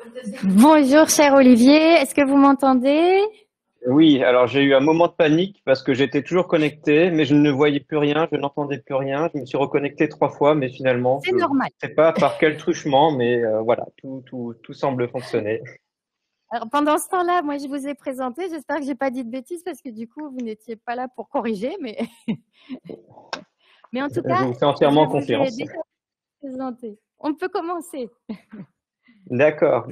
Bonjour, cher Olivier. Est-ce que vous m'entendez? Oui, alors j'ai eu un moment de panique parce que j'étais toujours connecté, mais je ne voyais plus rien, je n'entendais plus rien. Je me suis reconnecté 3 fois, mais finalement, C'est je ne normal. sais pas par quel truchement, mais voilà, tout semble fonctionner. Alors, pendant ce temps-là, moi, je vous ai présenté. J'espère que j'ai pas dit de bêtises parce que du coup, vous n'étiez pas là pour corriger. Mais en tout Je cas, vous fais je entièrement vous ai confiance. déjà présenté. On peut commencer. D'accord.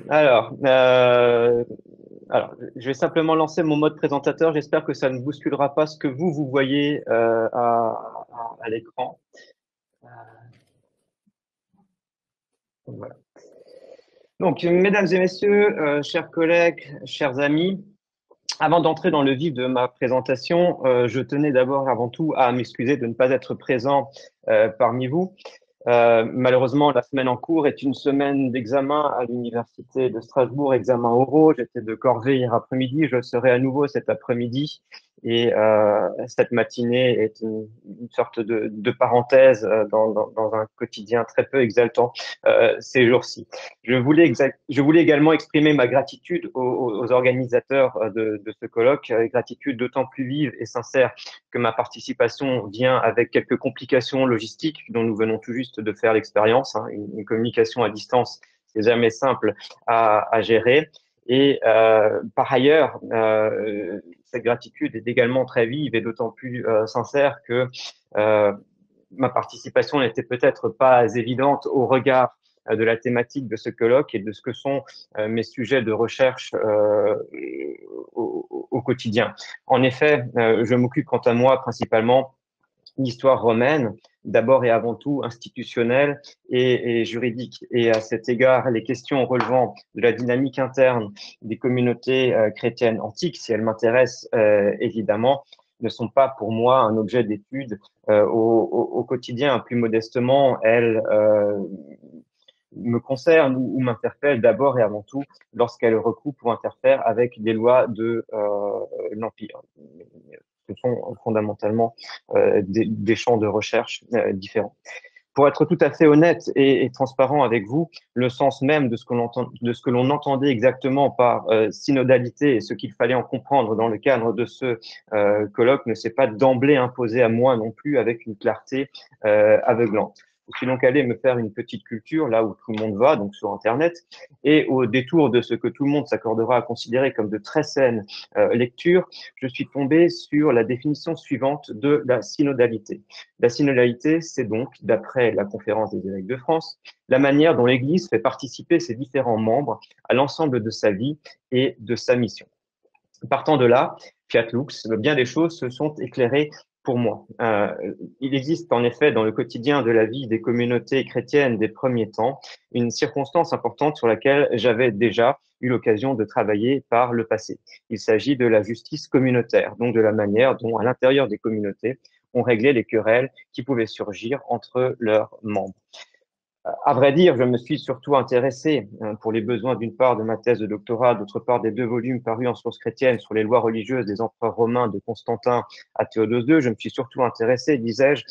Alors, je vais simplement lancer mon mode présentateur. J'espère que ça ne bousculera pas ce que vous voyez à l'écran. Voilà. Donc, mesdames et messieurs, chers collègues, chers amis, avant d'entrer dans le vif de ma présentation, je tenais d'abord avant tout à m'excuser de ne pas être présent parmi vous. Malheureusement, la semaine en cours est une semaine d'examen à l'université de Strasbourg, examen oraux. J'étais de corvée hier après-midi, je le serai à nouveau cet après-midi. Et cette matinée est une sorte de parenthèse dans un quotidien très peu exaltant ces jours-ci. Je voulais également exprimer ma gratitude aux organisateurs de ce colloque, gratitude d'autant plus vive et sincère que ma participation vient avec quelques complications logistiques dont nous venons tout juste de faire l'expérience. Hein. Une communication à distance, c'est jamais simple à gérer. Et par ailleurs, cette gratitude est également très vive et d'autant plus sincère que euh, ma participation n'était peut-être pas évidente au regard de la thématique de ce colloque et de ce que sont mes sujets de recherche au quotidien. En effet, je m'occupe quant à moi principalement d'histoire romaine, d'abord et avant tout institutionnelle et juridique. Et à cet égard, les questions relevant de la dynamique interne des communautés chrétiennes antiques, si elles m'intéressent évidemment, ne sont pas pour moi un objet d'étude au quotidien. Plus modestement, elles me concernent ou m'interpellent d'abord et avant tout lorsqu'elles recoupent ou interfèrent avec des lois de l'Empire. Ce sont fondamentalement des champs de recherche différents. Pour être tout à fait honnête et transparent avec vous, le sens même de ce que l'on entendait exactement par synodalité et ce qu'il fallait en comprendre dans le cadre de ce colloque ne s'est pas d'emblée imposé à moi non plus avec une clarté aveuglante. Je suis donc allé me faire une petite culture là où tout le monde va, donc sur Internet, et au détour de ce que tout le monde s'accordera à considérer comme de très saines lectures, je suis tombé sur la définition suivante de la synodalité. La synodalité, c'est donc, d'après la Conférence des évêques de France, la manière dont l'Église fait participer ses différents membres à l'ensemble de sa vie et de sa mission. Partant de là, fiat lux, bien des choses se sont éclairées pour moi. Il existe en effet dans le quotidien de la vie des communautés chrétiennes des premiers temps une circonstance importante sur laquelle j'avais déjà eu l'occasion de travailler par le passé. Il s'agit de la justice communautaire, donc de la manière dont, à l'intérieur des communautés, on réglait les querelles qui pouvaient surgir entre leurs membres. À vrai dire, je me suis surtout intéressé, pour les besoins d'une part de ma thèse de doctorat, d'autre part des 2 volumes parus en sources chrétiennes sur les lois religieuses des empereurs romains de Constantin à Théodose II. Je me suis surtout intéressé, disais-je,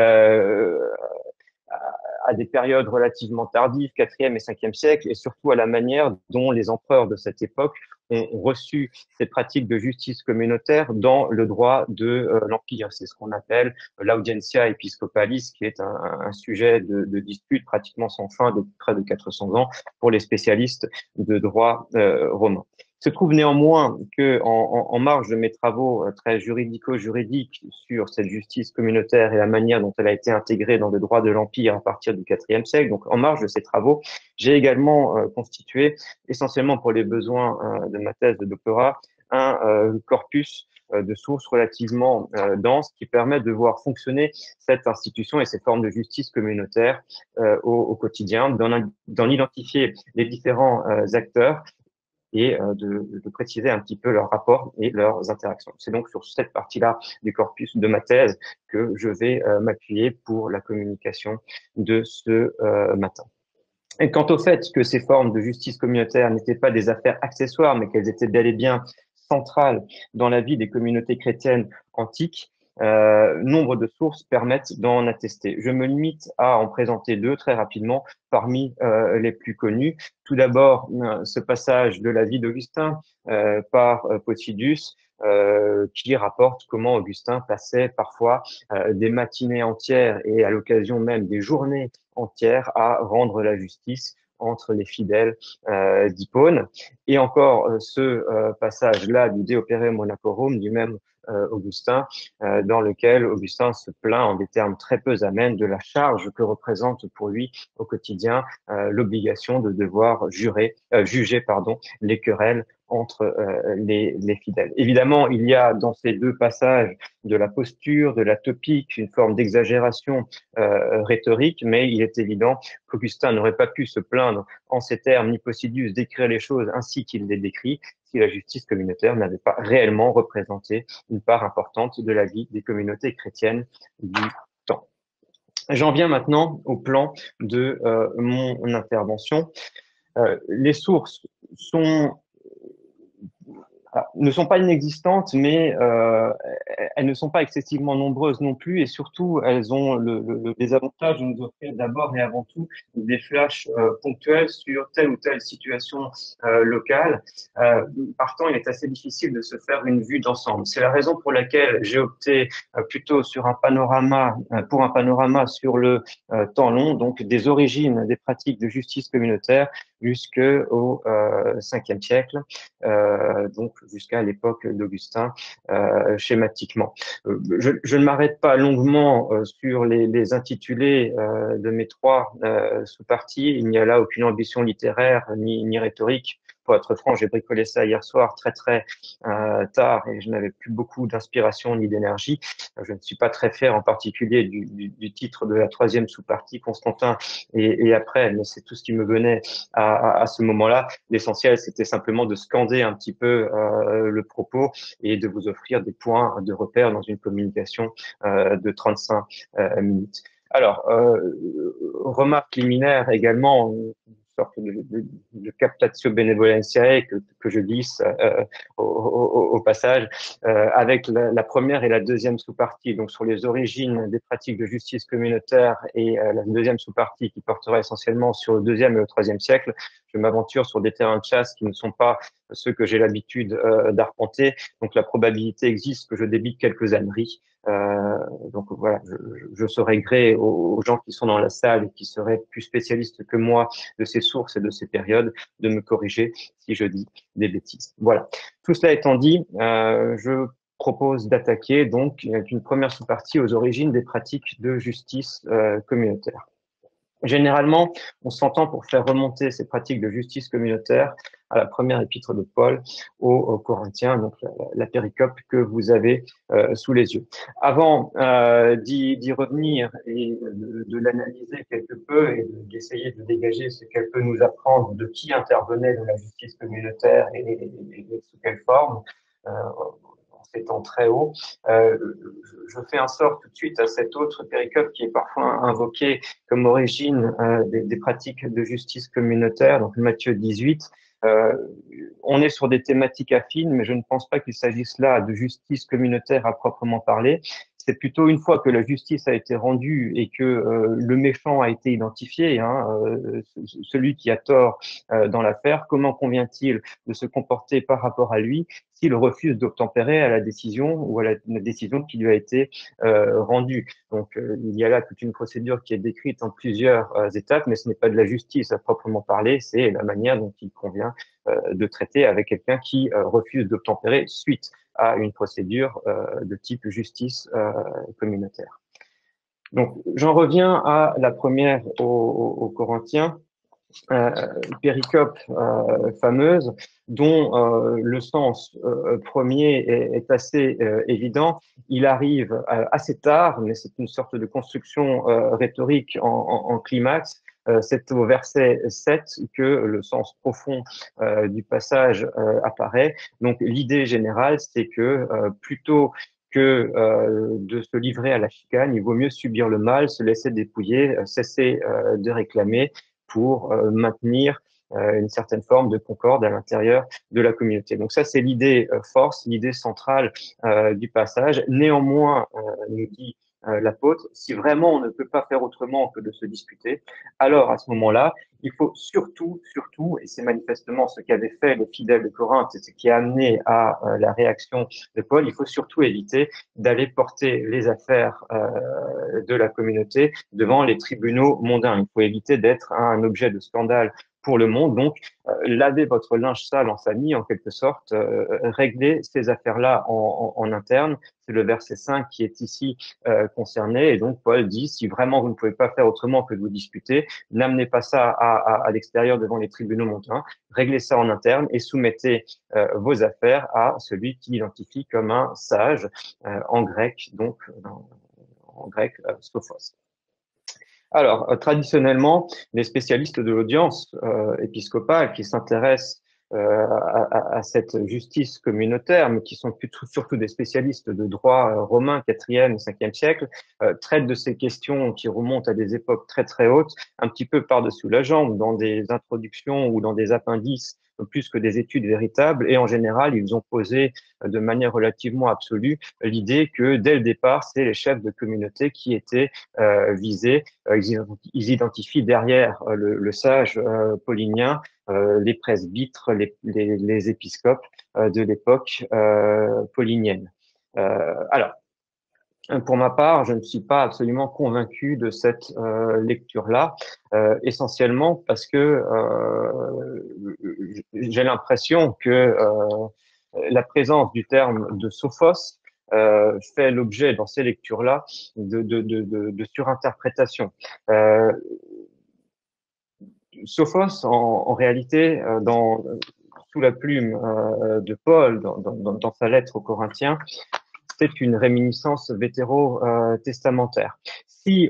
à des périodes relativement tardives, 4e et 5e siècle, et surtout à la manière dont les empereurs de cette époque ont reçu ces pratiques de justice communautaire dans le droit de l'Empire. C'est ce qu'on appelle l'audientia episcopalis, qui est un sujet de dispute pratiquement sans fin depuis près de 400 ans pour les spécialistes de droit romain. Il se trouve néanmoins que, en marge de mes travaux très juridico-juridiques sur cette justice communautaire et la manière dont elle a été intégrée dans le droit de l'Empire à partir du IVe siècle, donc en marge de ces travaux, j'ai également constitué, essentiellement pour les besoins de ma thèse de doctorat, un corpus de sources relativement dense qui permet de voir fonctionner cette institution et ces formes de justice communautaire au quotidien, d'en identifier les différents acteurs et de préciser un petit peu leurs rapports et leurs interactions. C'est donc sur cette partie-là du corpus de ma thèse que je vais m'appuyer pour la communication de ce matin. Et quant au fait que ces formes de justice communautaire n'étaient pas des affaires accessoires, mais qu'elles étaient bel et bien centrales dans la vie des communautés chrétiennes antiques, nombre de sources permettent d'en attester. Je me limite à en présenter deux très rapidement parmi les plus connus. Tout d'abord, ce passage de la vie d'Augustin par Potidus, qui rapporte comment Augustin passait parfois des matinées entières et à l'occasion même des journées entières à rendre la justice entre les fidèles d'Hippone. Et encore ce passage-là du De Opere Monachorum du même Augustin, dans lequel Augustin se plaint en des termes très peu amènes de la charge que représente pour lui au quotidien l'obligation de devoir juger les querelles entre les fidèles. Évidemment, il y a dans ces deux passages de la posture, de la topique, une forme d'exagération rhétorique, mais il est évident qu'Augustin n'aurait pas pu se plaindre en ces termes, ni Posidus d'écrire les choses ainsi qu'il les décrit, si la justice communautaire n'avait pas réellement représenté une part importante de la vie des communautés chrétiennes du temps. J'en viens maintenant au plan de mon intervention. Les sources ne sont pas inexistantes, mais elles ne sont pas excessivement nombreuses non plus, et surtout, elles ont le désavantage de nous offrir d'abord et avant tout des flashs ponctuels sur telle ou telle situation locale. Partant, il est assez difficile de se faire une vue d'ensemble. C'est la raison pour laquelle j'ai opté plutôt sur un panorama, pour un panorama sur le temps long, donc des origines des pratiques de justice communautaire jusqu'au 5e siècle, donc jusqu'à l'époque d'Augustin, schématiquement. Je ne m'arrête pas longuement sur les intitulés de mes trois sous-parties. Il n'y a là aucune ambition littéraire ni rhétorique. Pour être franc, j'ai bricolé ça hier soir très tard et je n'avais plus beaucoup d'inspiration ni d'énergie. Je ne suis pas très fier en particulier du titre de la troisième sous-partie, Constantin et après, mais c'est tout ce qui me venait à ce moment-là. L'essentiel, c'était simplement de scander un petit peu le propos et de vous offrir des points de repère dans une communication de 35 minutes. Alors, remarque liminaire également, sorte de captatio benevolentiae que je glisse au passage, avec la première et la deuxième sous-partie, donc sur les origines des pratiques de justice communautaire et la deuxième sous-partie qui portera essentiellement sur le 2e et le 3e siècle. Je m'aventure sur des terrains de chasse qui ne sont pas ceux que j'ai l'habitude d'arpenter, donc la probabilité existe que je débite quelques âneries. Donc voilà, je serai gré aux gens qui sont dans la salle et qui seraient plus spécialistes que moi de ces sources et de ces périodes de me corriger si je dis des bêtises. Voilà. Tout cela étant dit, je propose d'attaquer donc une première sous-partie aux origines des pratiques de justice communautaire. Généralement, on s'entend pour faire remonter ces pratiques de justice communautaire à la première épître de Paul aux Corinthiens, donc la péricope que vous avez sous les yeux. Avant d'y revenir et de l'analyser quelque peu et d'essayer de dégager ce qu'elle peut nous apprendre de qui intervenait dans la justice communautaire et sous quelle forme, étant très haut, je fais un sort tout de suite à cette autre péricope qui est parfois invoquée comme origine des pratiques de justice communautaire, donc Matthieu 18. On est sur des thématiques affines, mais je ne pense pas qu'il s'agisse là de justice communautaire à proprement parler. C'est plutôt une fois que la justice a été rendue et que le méchant a été identifié, celui qui a tort dans l'affaire, comment convient-il de se comporter par rapport à lui s'il refuse d'obtempérer à la décision ou à la décision qui lui a été rendue. Donc, il y a là toute une procédure qui est décrite en plusieurs étapes, mais ce n'est pas de la justice à proprement parler, c'est la manière dont il convient de traiter avec quelqu'un qui refuse d'obtempérer suite à une procédure de type justice communautaire. Donc, j'en reviens à la première aux Corinthiens. Péricope fameuse dont le sens premier est assez évident. Il arrive assez tard, mais c'est une sorte de construction rhétorique en climax. C'est au verset 7 que le sens profond du passage apparaît. Donc l'idée générale, c'est que plutôt que de se livrer à la chicane, il vaut mieux subir le mal, se laisser dépouiller, cesser de réclamer pour maintenir une certaine forme de concorde à l'intérieur de la communauté. Donc ça, c'est l'idée force, l'idée centrale du passage. Néanmoins, nous dit l'apôtre, si vraiment on ne peut pas faire autrement que de se disputer, alors à ce moment-là, il faut surtout, et c'est manifestement ce qu'avaient fait les fidèles de Corinthe, et ce qui a amené à la réaction de Paul, il faut surtout éviter d'aller porter les affaires de la communauté devant les tribunaux mondains. Il faut éviter d'être un objet de scandale pour le monde. Donc, lavez votre linge sale en famille, en quelque sorte, réglez ces affaires-là en interne. C'est le verset 5 qui est ici concerné. Et donc, Paul dit, si vraiment vous ne pouvez pas faire autrement que de vous disputer, n'amenez pas ça à l'extérieur devant les tribunaux mondains, réglez ça en interne et soumettez vos affaires à celui qui identifie comme un sage, en grec, donc en grec, sophos. Alors, traditionnellement, les spécialistes de l'audience épiscopale qui s'intéressent à cette justice communautaire, mais qui sont surtout des spécialistes de droit romain 4e et 5e siècle, traitent de ces questions qui remontent à des époques très hautes, un petit peu par-dessus la jambe, dans des introductions ou dans des appendices plus que des études véritables. Et en général, ils ont posé de manière relativement absolue l'idée que dès le départ, c'est les chefs de communauté qui étaient visés. Ils identifient derrière le sage paulinien les presbytres, les épiscopes de l'époque paulinienne. Alors, pour ma part, je ne suis pas absolument convaincu de cette lecture-là, essentiellement parce que j'ai l'impression que la présence du terme de sophos fait l'objet dans ces lectures-là de surinterprétation. Sophos, en réalité, sous la plume de Paul, dans sa lettre aux Corinthiens, c'est une réminiscence vétéro-testamentaire. Si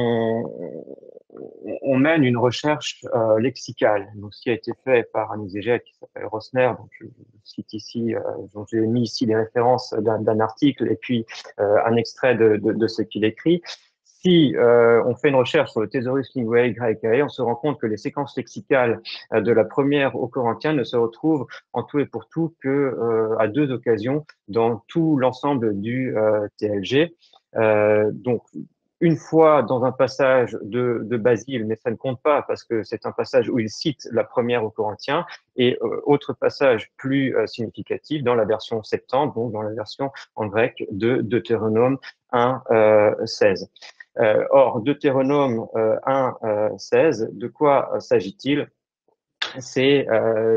on mène une recherche lexicale, donc ce qui a été fait par un exégète qui s'appelle Rosner, donc je cite ici, donc j'ai mis ici les références d'un article et puis un extrait de ce qu'il écrit. Si on fait une recherche sur le Thésaurus Linguae Graecae, on se rend compte que les séquences lexicales de la première aux Corinthiens ne se retrouvent en tout et pour tout que à 2 occasions dans tout l'ensemble du TLG. Donc, une fois dans un passage de Basile, mais ça ne compte pas parce que c'est un passage où il cite la première aux Corinthiens, et autre passage plus significatif dans la version Septante, donc dans la version en grec de Deutéronome 1, 16. Or, Deutéronome 1, 16, de quoi s'agit-il? C'est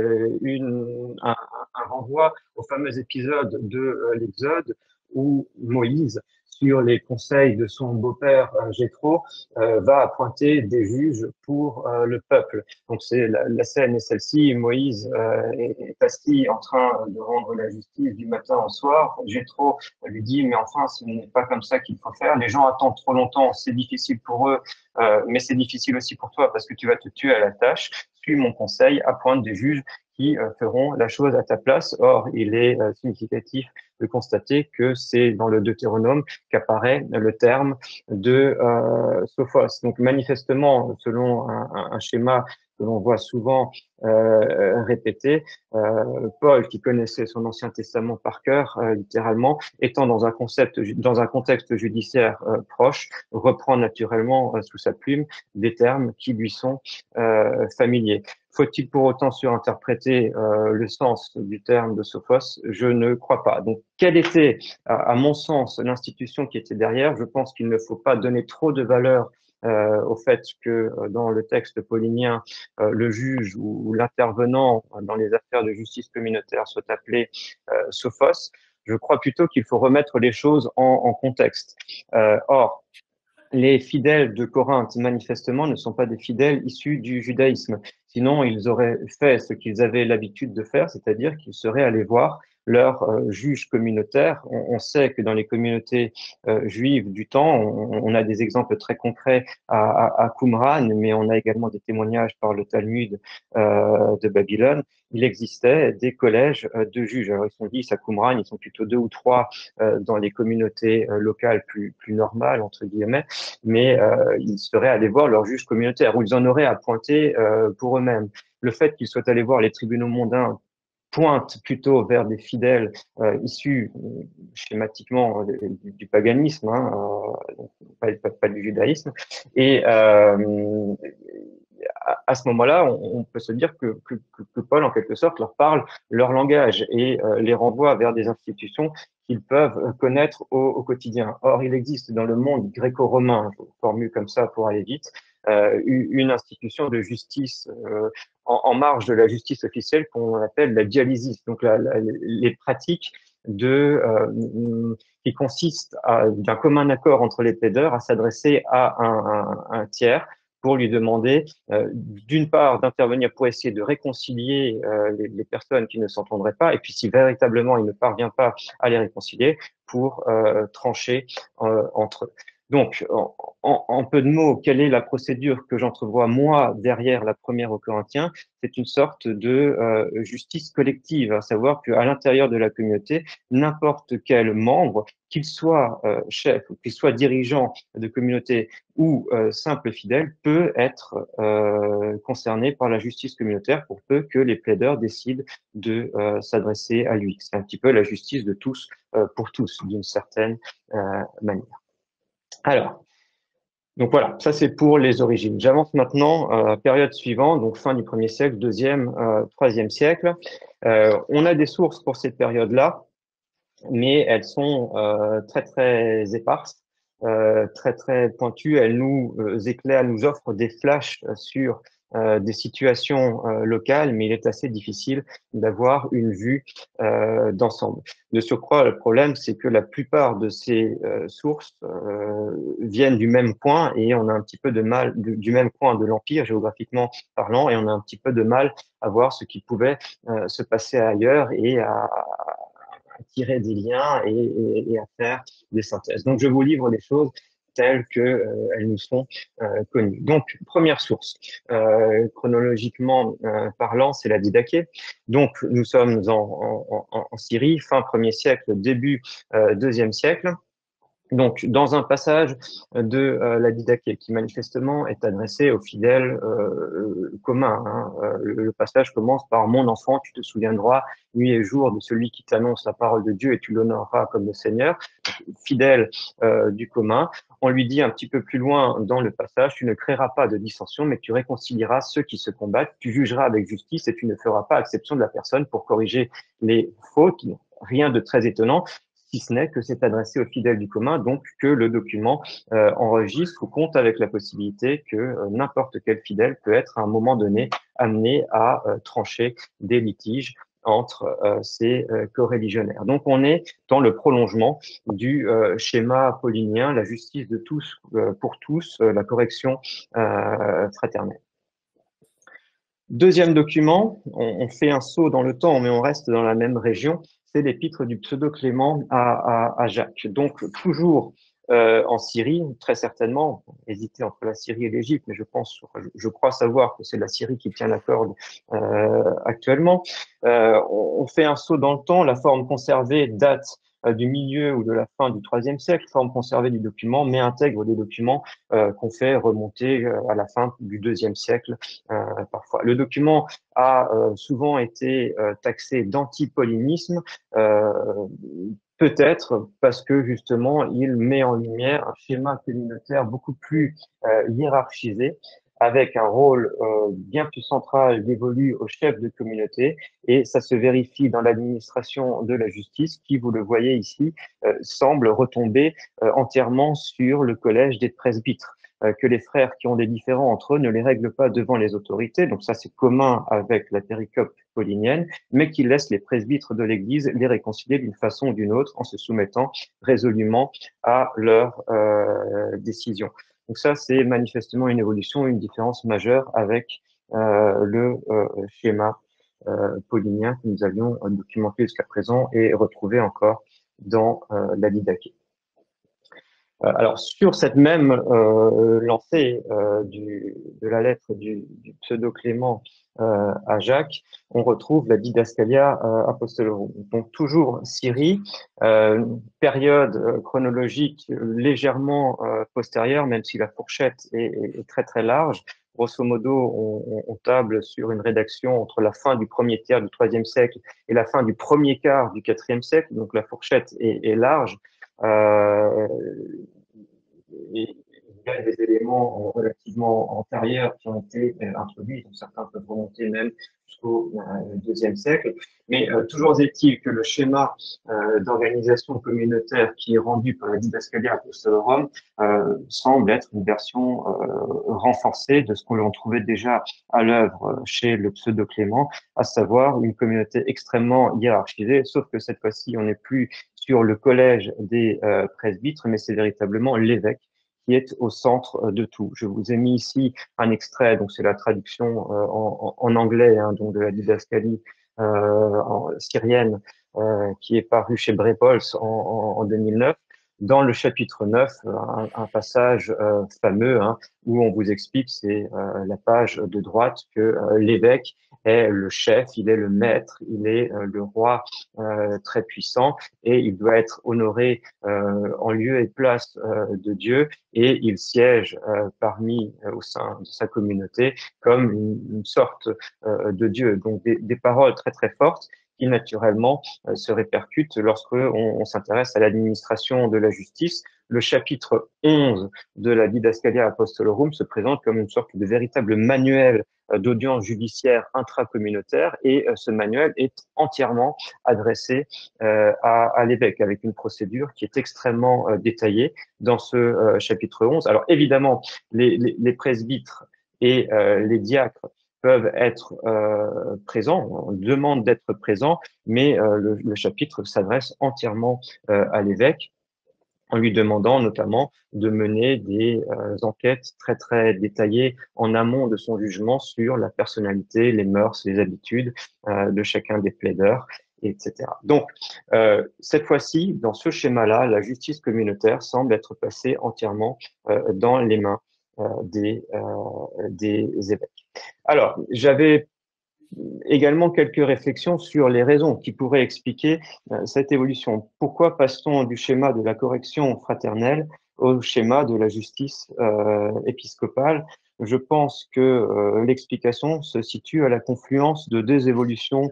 un renvoi au fameux épisode de l'Exode où Moïse, sur les conseils de son beau-père Jéthro, va appointer des juges pour le peuple. Donc c'est la scène est celle-ci. Moïse est assis en train de rendre la justice du matin au soir. Jéthro lui dit, mais enfin, ce n'est pas comme ça qu'il faut faire. Les gens attendent trop longtemps, c'est difficile pour eux, mais c'est difficile aussi pour toi parce que tu vas te tuer à la tâche. Suis mon conseil, appointe des juges qui feront la chose à ta place. Or, il est significatif de constater que c'est dans le Deutéronome qu'apparaît le terme de sophos. Donc, manifestement, selon un schéma que l'on voit souvent répété, Paul, qui connaissait son Ancien Testament par cœur, littéralement, étant dans un contexte judiciaire proche, reprend naturellement sous sa plume des termes qui lui sont familiers. Faut-il pour autant surinterpréter le sens du terme de sophos? Je ne crois pas. Donc, quelle était, à mon sens, l'institution qui était derrière? Je pense qu'il ne faut pas donner trop de valeur au fait que dans le texte paulinien, le juge ou l'intervenant dans les affaires de justice communautaire soit appelé sophos. Je crois plutôt qu'il faut remettre les choses en contexte. Or, les fidèles de Corinthe, manifestement, ne sont pas des fidèles issus du judaïsme. Sinon, ils auraient fait ce qu'ils avaient l'habitude de faire, c'est-à-dire qu'ils seraient allés voir leur juge communautaire. On sait que dans les communautés juives du temps, on a des exemples très concrets à Qumran, mais on a également des témoignages par le Talmud de Babylone. Il existait des collèges de juges. Alors, ils sont 10 à Qumran, ils sont plutôt 2 ou 3 dans les communautés locales plus normales, entre guillemets, mais ils seraient allés voir leur juge communautaire, ou ils en auraient appointé pour eux-mêmes. le fait qu'il soit allé voir les tribunaux mondains pointe plutôt vers des fidèles issus schématiquement du paganisme, hein, pas du judaïsme. Et à ce moment-là, on peut se dire que Paul, en quelque sorte, leur parle leur langage et les renvoie vers des institutions qu'ils peuvent connaître au quotidien. Or, il existe dans le monde gréco-romain, je formule comme ça pour aller vite, une institution de justice en marge de la justice officielle qu'on appelle la dialysis, donc les pratiques qui consistent d'un commun accord entre les plaideurs à s'adresser à un tiers pour lui demander, d'une part, d'intervenir pour essayer de réconcilier les personnes qui ne s'entendraient pas, et puis si véritablement il ne parvient pas à les réconcilier, pour trancher entre eux. Donc, en peu de mots, quelle est la procédure que j'entrevois, moi, derrière la première aux Corinthiens? C'est une sorte de justice collective, à savoir qu'à l'intérieur de la communauté, n'importe quel membre, qu'il soit chef ou qu'il soit dirigeant de communauté ou simple fidèle, peut être concerné par la justice communautaire pour peu que les plaideurs décident de s'adresser à lui. C'est un petit peu la justice de tous pour tous, d'une certaine manière. Alors, donc voilà, ça c'est pour les origines. J'avance maintenant période suivante, donc fin du 1er siècle, 2e, 3e siècle. On a des sources pour cette période-là, mais elles sont très très éparses, très très pointues. Elles nous éclairent, nous offrent des flashs sur des situations locales, mais il est assez difficile d'avoir une vue d'ensemble. De surcroît, le problème, c'est que la plupart de ces sources viennent du même coin et on a un petit peu de mal, du même coin de l'Empire, géographiquement parlant, et on a un petit peu de mal à voir ce qui pouvait se passer ailleurs et à tirer des liens et à faire des synthèses. Donc, je vous livre les choses telles que elles nous sont connues. Donc, première source, chronologiquement parlant, c'est la Didaché. Donc, nous sommes en Syrie, fin 1er siècle, début 2e siècle. Donc, dans un passage de la Didaché qui manifestement est adressé aux fidèles communs, hein. Le passage commence par « Mon enfant, tu te souviendras nuit et jour de celui qui t'annonce la parole de Dieu et tu l'honoreras comme le Seigneur ». Fidèle du commun. On lui dit un petit peu plus loin dans le passage « Tu ne créeras pas de dissension, mais tu réconcilieras ceux qui se combattent, tu jugeras avec justice et tu ne feras pas exception de la personne pour corriger les fautes ». Rien de très étonnant, si ce n'est que c'est adressé aux fidèles du commun, donc que le document enregistre ou compte avec la possibilité que n'importe quel fidèle peut être à un moment donné amené à trancher des litiges entre ces coreligionnaires. Donc on est dans le prolongement du schéma apollinien, la justice de tous pour tous, la correction fraternelle. Deuxième document, on fait un saut dans le temps, mais on reste dans la même région, c'est l'épître du pseudo-Clément à Jacques. Donc, toujours en Syrie, très certainement, hésiter entre la Syrie et l'Égypte, mais je crois savoir que c'est la Syrie qui tient la corde actuellement. On fait un saut dans le temps, la forme conservée date du milieu ou de la fin du IIIe siècle, forme conservée du document, mais intègre des documents qu'on fait remonter à la fin du IIe siècle parfois. Le document a souvent été taxé d'antipollinisme, peut-être parce que justement il met en lumière un schéma communautaire beaucoup plus hiérarchisé, avec un rôle bien plus central dévolu au chef de communauté, et ça se vérifie dans l'administration de la justice qui, vous le voyez ici, semble retomber entièrement sur le collège des presbytres. Que les frères qui ont des différends entre eux ne les règlent pas devant les autorités, donc ça c'est commun avec la péricope paulinienne, mais qui laissent les presbytres de l'Église les réconcilier d'une façon ou d'une autre en se soumettant résolument à leurs décisions. Donc ça, c'est manifestement une évolution, une différence majeure avec le schéma paulinien que nous avions documenté jusqu'à présent et retrouvé encore dans la Didaché. Alors, sur cette même lancée de la lettre du pseudo-Clément à Jacques, on retrouve la Didascalia Apostolorum. Donc, toujours Syrie, période chronologique légèrement postérieure, même si la fourchette est très très large. grosso modo, on table sur une rédaction entre la fin du premier tiers du IIIe siècle et la fin du premier quart du IVe siècle, donc la fourchette est large. Euh, et il y a des éléments relativement antérieurs qui ont été introduits, donc certains peuvent remonter même jusqu'au deuxième siècle. Mais toujours est-il que le schéma d'organisation communautaire qui est rendu par la Didascalia Apostolorum semble être une version renforcée de ce qu'on l'on trouvait déjà à l'œuvre chez le pseudo-Clément, à savoir une communauté extrêmement hiérarchisée, sauf que cette fois-ci, on n'est plus sur le collège des presbytres, mais c'est véritablement l'évêque qui est au centre de tout. Je vous ai mis ici un extrait, donc c'est la traduction en anglais, hein, donc de la didascalie syrienne qui est parue chez Brepols en 2009. Dans le chapitre 9, un passage fameux hein, où on vous explique, c'est la page de droite, que l'évêque est le chef, il est le maître, il est le roi très puissant et il doit être honoré en lieu et place de Dieu et il siège au sein de sa communauté comme une sorte de Dieu. Donc des paroles très très fortes qui naturellement se répercutent lorsque on s'intéresse à l'administration de la justice. Le chapitre 11 de la Didascalia Apostolorum se présente comme une sorte de véritable manuel d'audience judiciaire intracommunautaire et ce manuel est entièrement adressé à l'évêque avec une procédure qui est extrêmement détaillée dans ce chapitre 11. Alors évidemment, les presbytres et les diacres peuvent être présents, on demande d'être présents, mais le chapitre s'adresse entièrement à l'évêque en lui demandant notamment de mener des enquêtes très très détaillées en amont de son jugement sur la personnalité, les mœurs, les habitudes de chacun des plaideurs, etc. Donc, cette fois-ci, dans ce schéma-là, la justice communautaire semble être passée entièrement dans les mains des évêques. Alors, j'avais également quelques réflexions sur les raisons qui pourraient expliquer cette évolution. Pourquoi passe-t-on du schéma de la correction fraternelle au schéma de la justice épiscopale? Je pense que l'explication se situe à la confluence de deux évolutions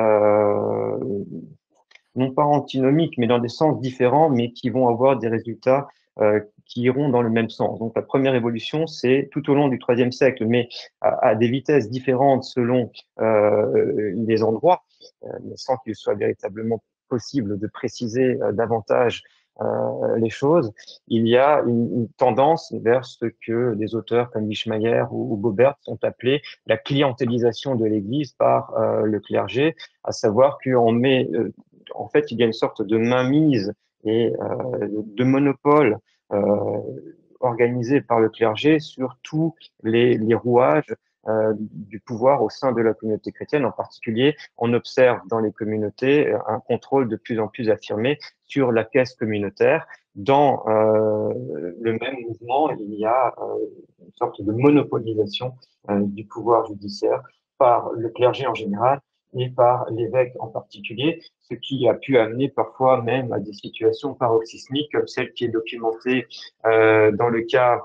non pas antinomiques, mais dans des sens différents, mais qui vont avoir des résultats qui iront dans le même sens. Donc la première évolution, c'est tout au long du IIIe siècle, mais à des vitesses différentes selon les endroits, mais sans qu'il soit véritablement possible de préciser davantage les choses, il y a une tendance vers ce que des auteurs comme Wischmeyer ou Bobert ont appelé la clientélisation de l'Église par le clergé, à savoir qu'on met, en fait, il y a une sorte de mainmise et de monopole euh, organisé par le clergé sur tous les rouages du pouvoir au sein de la communauté chrétienne. En particulier, on observe dans les communautés un contrôle de plus en plus affirmé sur la caisse communautaire. Dans le même mouvement, il y a une sorte de monopolisation du pouvoir judiciaire par le clergé en général et par l'évêque en particulier, ce qui a pu amener parfois même à des situations paroxysmiques comme celle qui est documentée dans le cas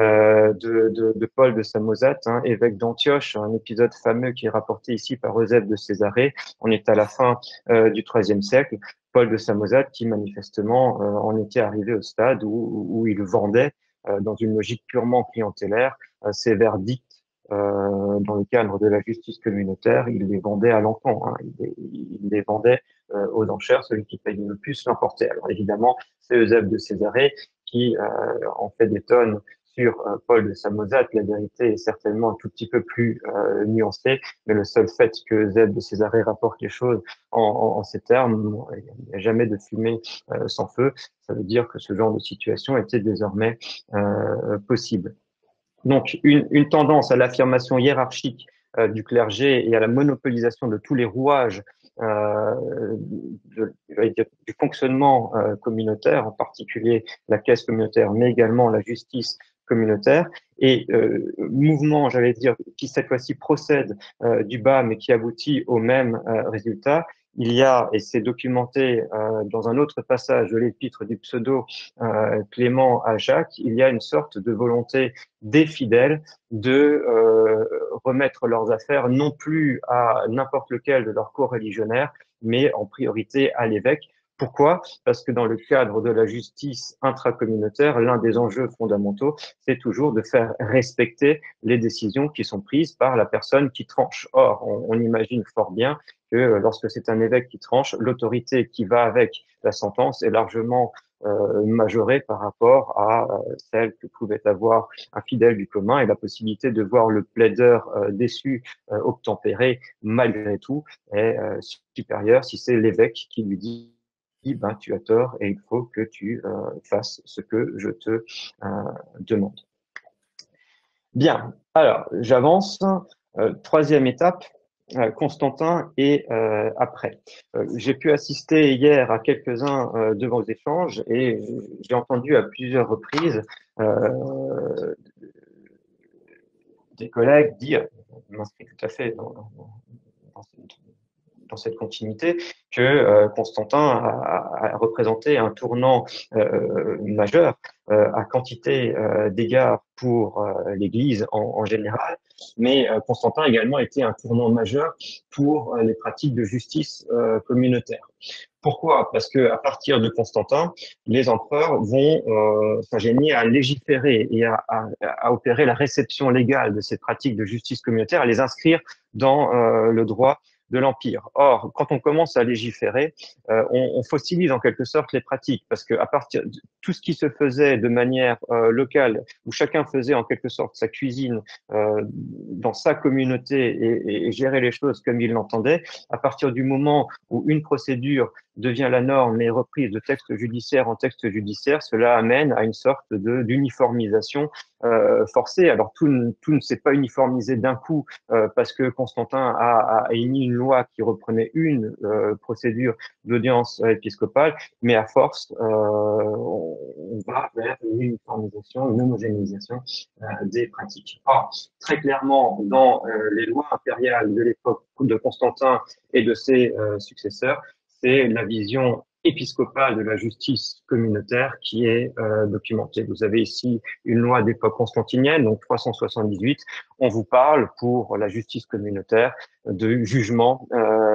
de Paul de Samosate, hein, évêque d'Antioche, un épisode fameux qui est rapporté ici par Eusèbe de Césarée. On est à la fin du IIIe siècle. Paul de Samosate qui manifestement en était arrivé au stade où il vendait dans une logique purement clientélaire ses verdicts dans le cadre de la justice communautaire, il les vendait à l'encan, hein, il les vendait aux enchères, celui qui paye le plus l'emportait. Alors évidemment, c'est Eusèbe de Césarée qui en fait des tonnes sur Paul de Samosate. La vérité est certainement un tout petit peu plus nuancée, mais le seul fait que Eusèbe de Césarée rapporte les choses en ces termes, il n'y a jamais de fumée sans feu, ça veut dire que ce genre de situation était désormais possible. Donc, une tendance à l'affirmation hiérarchique du clergé et à la monopolisation de tous les rouages du fonctionnement communautaire, en particulier la caisse communautaire, mais également la justice communautaire, et mouvement, j'allais dire, qui cette fois-ci procède du bas, mais qui aboutit au même résultat, il y a, et c'est documenté dans un autre passage de l'épître du pseudo Clément à Jacques, il y a une sorte de volonté des fidèles de remettre leurs affaires non plus à n'importe lequel de leurs coreligionnaires, mais en priorité à l'évêque. Pourquoi? Parce que dans le cadre de la justice intracommunautaire, l'un des enjeux fondamentaux, c'est toujours de faire respecter les décisions qui sont prises par la personne qui tranche. Or, on imagine fort bien que lorsque c'est un évêque qui tranche, l'autorité qui va avec la sentence est largement majorée par rapport à celle que pouvait avoir un fidèle du commun, et la possibilité de voir le plaideur déçu obtempérer malgré tout est supérieure si c'est l'évêque qui lui dit ben, tu as tort et il faut que tu fasses ce que je te demande. Bien, alors j'avance. Troisième étape, Constantin et après. J'ai pu assister hier à quelques-uns de vos échanges et j'ai entendu à plusieurs reprises des collègues dire, je m'inscris tout à fait dans cette continuité, que Constantin a représenté un tournant majeur à quantité d'égards pour l'Église en général, mais Constantin a également été un tournant majeur pour les pratiques de justice communautaire. Pourquoi? Parce que à partir de Constantin, les empereurs vont s'ingénier à légiférer et à opérer la réception légale de ces pratiques de justice communautaire, à les inscrire dans le droit de l'Empire. Or, quand on commence à légiférer, on fossilise en quelque sorte les pratiques, parce que à partir de tout ce qui se faisait de manière locale, où chacun faisait en quelque sorte sa cuisine dans sa communauté et gérait les choses comme il l'entendait, à partir du moment où une procédure devient la norme et reprise de texte judiciaire en texte judiciaire, cela amène à une sorte d'uniformisation forcée. Alors tout ne s'est pas uniformisé d'un coup parce que Constantin a émis une loi qui reprenait une procédure d'audience épiscopale, mais à force, on va vers une uniformisation, une homogénéisation des pratiques. Or, très clairement, dans les lois impériales de l'époque de Constantin et de ses successeurs, c'est la vision épiscopale de la justice communautaire qui est documentée. Vous avez ici une loi d'époque constantinienne, donc 378. On vous parle pour la justice communautaire de jugement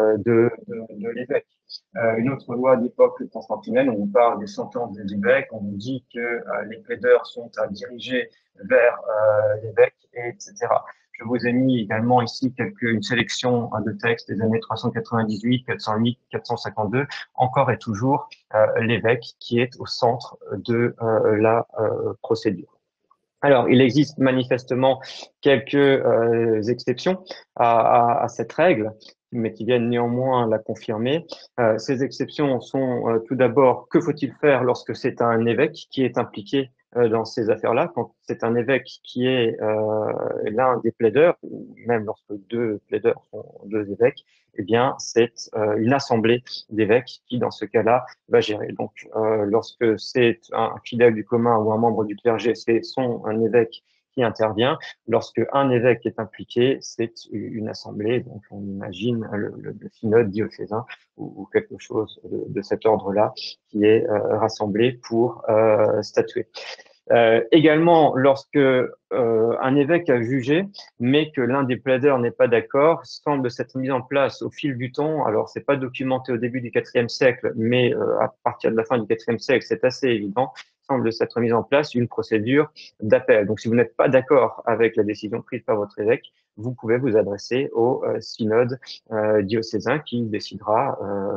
de l'évêque. Une autre loi d'époque constantinienne, on vous parle des sentences des évêques, on vous dit que les plaideurs sont à diriger vers l'évêque, etc. Je vous ai mis également ici une sélection de textes des années 398, 408, 452, encore et toujours l'évêque qui est au centre de la procédure. Alors, il existe manifestement quelques exceptions à cette règle, mais qui viennent néanmoins la confirmer. Ces exceptions sont tout d'abord, que faut-il faire lorsque c'est un évêque qui est impliqué dans ces affaires-là, quand c'est un évêque qui est l'un des plaideurs, ou même lorsque deux plaideurs sont deux évêques, eh bien, c'est une assemblée d'évêques qui, dans ce cas-là, va gérer. Donc, lorsque c'est un fidèle du commun ou un membre du clergé, c'est un évêque qui intervient. Lorsque un évêque est impliqué, c'est une assemblée. Donc, on imagine le synode diocésain ou quelque chose de cet ordre-là qui est rassemblé pour statuer. Également, lorsque un évêque a jugé, mais que l'un des plaideurs n'est pas d'accord, semble s'être mis en place au fil du temps. Alors, c'est pas documenté au début du IVe siècle, mais à partir de la fin du IVe siècle, c'est assez évident, semble s'être mise en place une procédure d'appel. Donc, si vous n'êtes pas d'accord avec la décision prise par votre évêque, vous pouvez vous adresser au synode diocésain qui décidera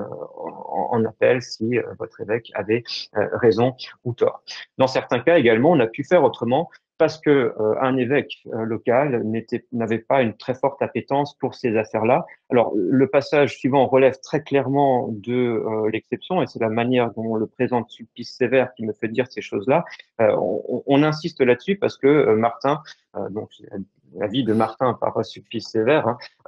en appel si votre évêque avait raison ou tort. Dans certains cas également, on a pu faire autrement parce que un évêque local n'avait pas une très forte appétence pour ces affaires-là. Alors, le passage suivant relève très clairement de l'exception, et c'est la manière dont le présente Sulpice Sévère qui me fait dire ces choses-là. On insiste là-dessus parce que Martin, donc la vie de Martin par Sulpice Sévère,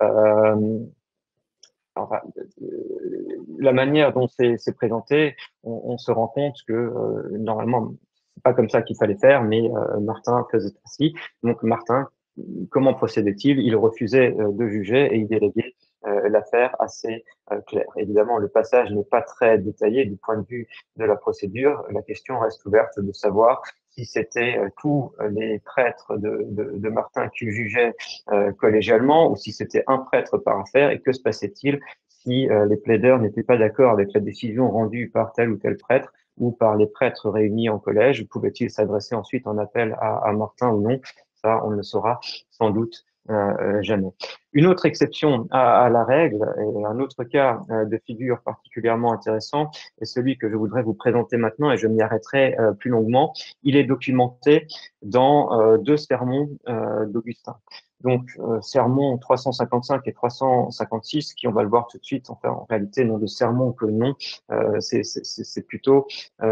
enfin, la manière dont c'est présenté, on se rend compte que normalement, c'est pas comme ça qu'il fallait faire, mais Martin faisait ainsi. Donc Martin, comment procédait-il? Il refusait de juger et il déléguait l'affaire assez claire. Évidemment, le passage n'est pas très détaillé du point de vue de la procédure. La question reste ouverte de savoir si c'était tous les prêtres de Martin qui jugeaient collégialement ou si c'était un prêtre par affaire et que se passait-il si les plaideurs n'étaient pas d'accord avec la décision rendue par tel ou tel prêtre ou par les prêtres réunis en collège. Pouvait-il s'adresser ensuite en appel à Martin ou non? Ça, on ne le saura sans doute jamais. Une autre exception à la règle, et un autre cas de figure particulièrement intéressant, est celui que je voudrais vous présenter maintenant, et je m'y arrêterai plus longuement. Il est documenté dans deux sermons d'Augustin. Donc, sermons 355 et 356, qui, on va le voir tout de suite, enfin, en réalité, non de sermons que non, c'est plutôt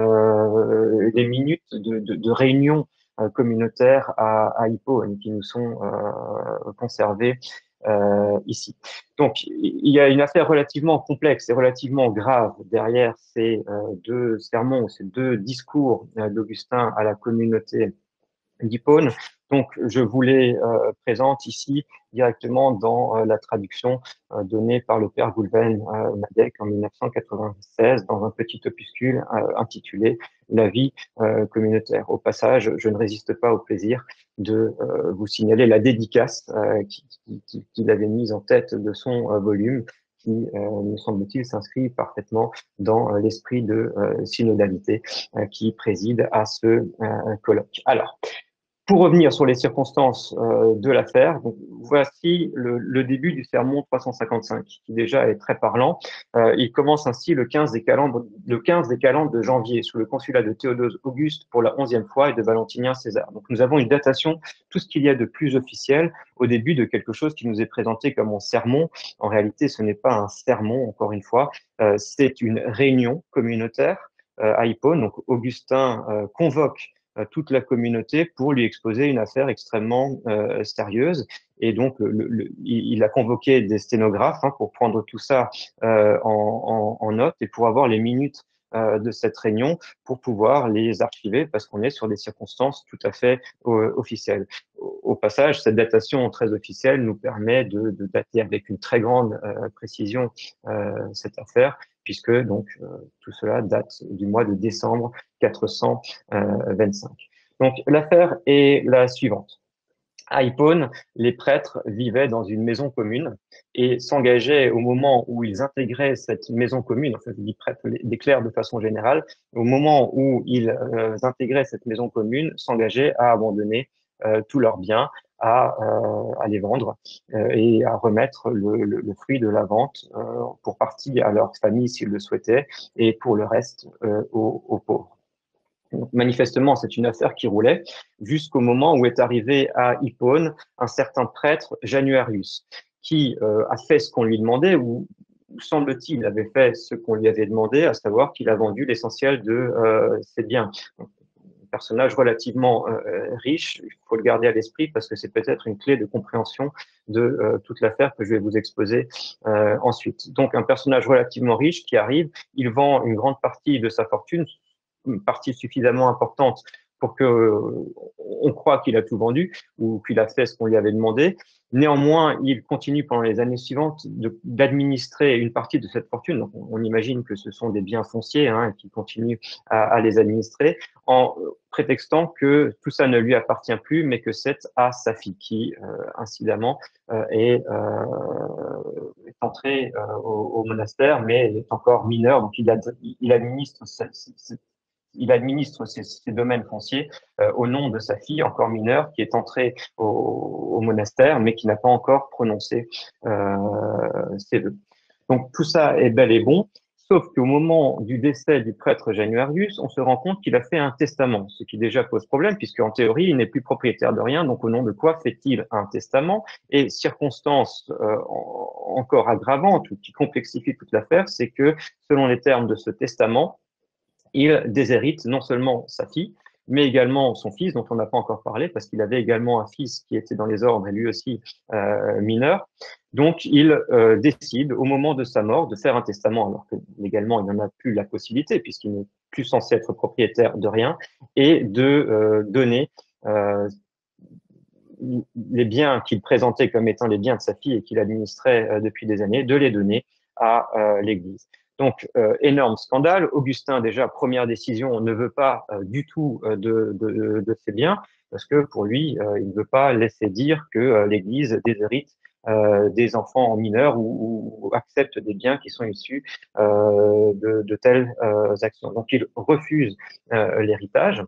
des minutes de réunion communautaires à Hippone qui nous sont conservées ici. Donc, il y a une affaire relativement complexe et relativement grave derrière ces deux sermons, ces deux discours d'Augustin à la communauté d'Hippone. Donc, je vous les présente ici directement dans la traduction donnée par le père Goulven Madec en 1996 dans un petit opuscule intitulé La vie communautaire. Au passage, je ne résiste pas au plaisir de vous signaler la dédicace qu'il avait mise en tête de son volume qui, me semble-t-il, s'inscrit parfaitement dans l'esprit de synodalité qui préside à ce colloque. Alors, pour revenir sur les circonstances de l'affaire, voici le début du sermon 355, qui déjà est très parlant. Il commence ainsi le 15 des calendes de janvier, sous le consulat de Théodose Auguste pour la 11e fois et de Valentinien César. Donc nous avons une datation, tout ce qu'il y a de plus officiel, au début de quelque chose qui nous est présenté comme un sermon. En réalité, ce n'est pas un sermon, encore une fois, c'est une réunion communautaire à Hippone. Donc Augustin convoque toute la communauté pour lui exposer une affaire extrêmement sérieuse. Et donc, il a convoqué des sténographes pour prendre tout ça en note et pour avoir les minutes de cette réunion pour pouvoir les archiver parce qu'on est sur des circonstances tout à fait officielles. Au passage, cette datation très officielle nous permet de dater avec une très grande précision cette affaire puisque donc tout cela date du mois de décembre 425. Donc l'affaire est la suivante. À Hippone, les prêtres vivaient dans une maison commune et s'engageaient au moment où ils intégraient cette maison commune, enfin je dis prêtres, des clercs de façon générale, au moment où ils intégraient cette maison commune, s'engageaient à abandonner tous leurs biens, à les vendre et à remettre le fruit de la vente pour partie à leur famille s'ils le souhaitaient et pour le reste aux pauvres. Donc, manifestement, c'est une affaire qui roulait jusqu'au moment où est arrivé à Hippone un certain prêtre, Januarius, qui a fait ce qu'on lui demandait, ou semble-t-il avait fait ce qu'on lui avait demandé, à savoir qu'il a vendu l'essentiel de ses biens. Donc, un personnage relativement riche, il faut le garder à l'esprit parce que c'est peut-être une clé de compréhension de toute l'affaire que je vais vous exposer ensuite. Donc, un personnage relativement riche qui arrive, il vend une grande partie de sa fortune, une partie suffisamment importante pour que on croit qu'il a tout vendu ou qu'il a fait ce qu'on lui avait demandé. Néanmoins, il continue pendant les années suivantes d'administrer une partie de cette fortune. Donc, on imagine que ce sont des biens fonciers et qu'il continue à les administrer en prétextant que tout ça ne lui appartient plus, mais que c'est à sa fille qui, incidemment, est entrée au monastère, mais elle est encore mineure. Donc, il administre ses domaines fonciers au nom de sa fille encore mineure qui est entrée au monastère mais qui n'a pas encore prononcé ses vœux. Donc tout ça est bel et bon, sauf qu'au moment du décès du prêtre Januarius, on se rend compte qu'il a fait un testament, ce qui déjà pose problème puisqu'en théorie, il n'est plus propriétaire de rien, donc au nom de quoi fait-il un testament? Et circonstance encore aggravante ou qui complexifie toute l'affaire, c'est que selon les termes de ce testament, il déshérite non seulement sa fille, mais également son fils, dont on n'a pas encore parlé, parce qu'il avait également un fils qui était dans les ordres et lui aussi mineur. Donc, il décide, au moment de sa mort, de faire un testament, alors que légalement, il n'en a plus la possibilité, puisqu'il n'est plus censé être propriétaire de rien, et de donner les biens qu'il présentait comme étant les biens de sa fille et qu'il administrait depuis des années, de les donner à l'Église. Donc, énorme scandale. Augustin, déjà, première décision, ne veut pas du tout de ces biens, parce que pour lui, il ne veut pas laisser dire que l'Église déshérite des enfants mineurs ou accepte des biens qui sont issus de telles actions. Donc, il refuse l'héritage.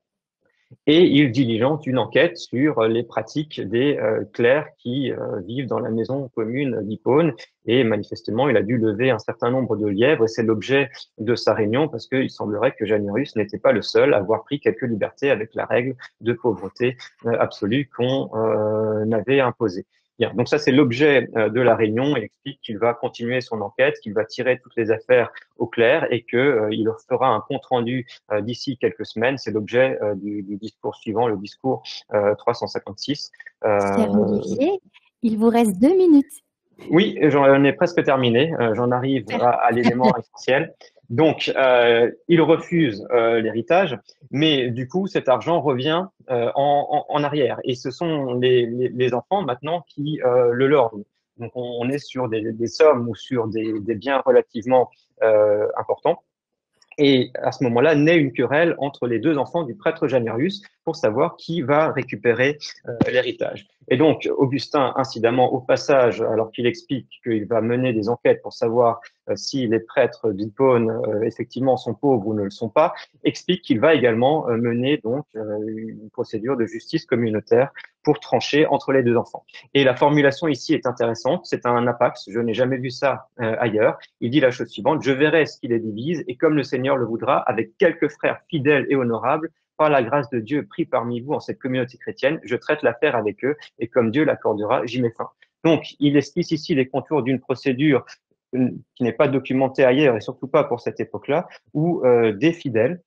Et il diligente une enquête sur les pratiques des clercs qui vivent dans la maison commune d'Hippone. Et manifestement, il a dû lever un certain nombre de lièvres. Et c'est l'objet de sa réunion parce qu'il semblerait que Januarius n'était pas le seul à avoir pris quelques libertés avec la règle de pauvreté absolue qu'on avait imposée. Bien, donc ça c'est l'objet de la réunion. Il explique qu'il va continuer son enquête, qu'il va tirer toutes les affaires au clair et qu'il leur fera un compte rendu d'ici quelques semaines. C'est l'objet du discours suivant, le discours 356. Cher Olivier, il vous reste 2 minutes. Oui, j'en ai presque terminé. J'en arrive à l'élément essentiel. Donc, il refuse l'héritage, mais du coup, cet argent revient en arrière. Et ce sont les enfants maintenant qui le lorgnent. Donc, on est sur des sommes ou sur des biens relativement importants. Et à ce moment-là, naît une querelle entre les deux enfants du prêtre Janerius pour savoir qui va récupérer l'héritage. Et donc, Augustin, incidemment, au passage, alors qu'il explique qu'il va mener des enquêtes pour savoir si les prêtres d'Hippone, effectivement, sont pauvres ou ne le sont pas, explique qu'il va également mener donc une procédure de justice communautaire pour trancher entre les deux enfants. Et la formulation ici est intéressante, c'est un apax, je n'ai jamais vu ça ailleurs. Il dit la chose suivante: je verrai ce qui les divise, et comme le Seigneur le voudra, avec quelques frères fidèles et honorables, par la grâce de Dieu pris parmi vous en cette communauté chrétienne, je traite l'affaire avec eux, et comme Dieu l'accordera, j'y mets fin. Donc, il esquisse ici les contours d'une procédure qui n'est pas documentée ailleurs, et surtout pas pour cette époque-là, où des fidèles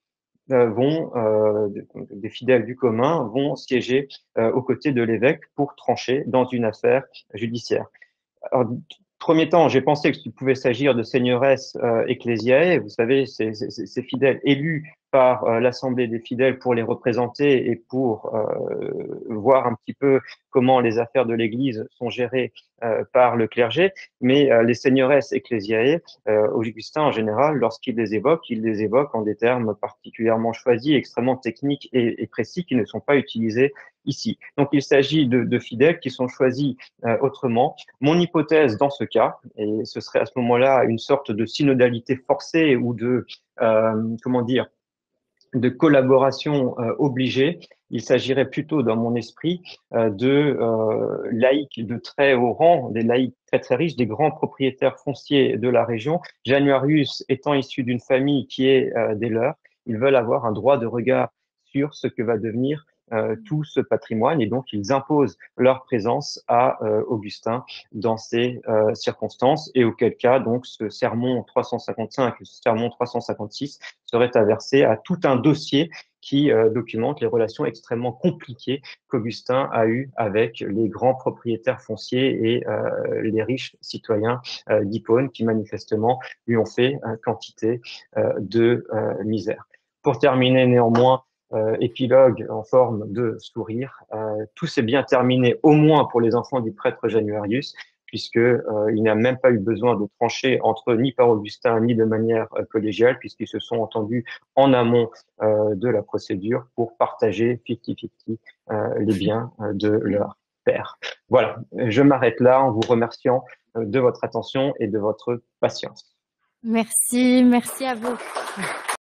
des fidèles du commun vont siéger aux côtés de l'évêque pour trancher dans une affaire judiciaire. Alors, premier temps, j'ai pensé qu'il pouvait s'agir de seigneuresses ecclésiae. Vous savez, ces fidèles élus par l'Assemblée des fidèles pour les représenter et pour voir un petit peu comment les affaires de l'Église sont gérées par le clergé. Mais les seigneuresses ecclésiae, Augustin en général, lorsqu'il les évoque, il les évoque en des termes particulièrement choisis, extrêmement techniques et précis qui ne sont pas utilisés ici. Donc il s'agit de fidèles qui sont choisis autrement. Mon hypothèse dans ce cas, et ce serait à ce moment-là une sorte de synodalité forcée ou de, comment dire, de collaboration obligée. Il s'agirait plutôt, dans mon esprit, de laïcs de très haut rang, des laïcs très très riches, des grands propriétaires fonciers de la région. Januarius étant issu d'une famille qui est des leurs, ils veulent avoir un droit de regard sur ce que va devenir tout ce patrimoine et donc ils imposent leur présence à Augustin dans ces circonstances et auquel cas donc ce sermon 355 et ce sermon 356 serait aversé à tout un dossier qui documente les relations extrêmement compliquées qu'Augustin a eues avec les grands propriétaires fonciers et les riches citoyens d'Hippone qui manifestement lui ont fait quantité de misère. Pour terminer néanmoins, épilogue en forme de sourire. Tout s'est bien terminé, au moins pour les enfants du prêtre Januarius, puisque il n'a même pas eu besoin de trancher entre ni par Augustin ni de manière collégiale, puisqu'ils se sont entendus en amont de la procédure pour partager 50-50 les biens de leur père. Voilà, je m'arrête là en vous remerciant de votre attention et de votre patience. Merci, merci à vous.